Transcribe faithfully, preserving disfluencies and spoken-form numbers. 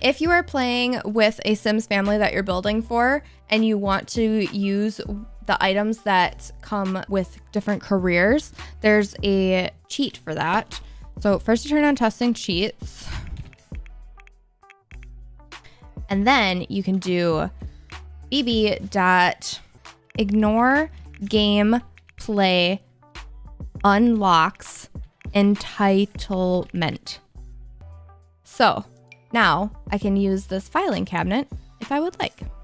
If you are playing with a Sims family that you're building for and you want to use the items that come with different careers, there's a cheat for that. So first you turn on testing cheats, and then you can do bb.ignoregameplayunlocksentitlement. So now I can use this filing cabinet if I would like.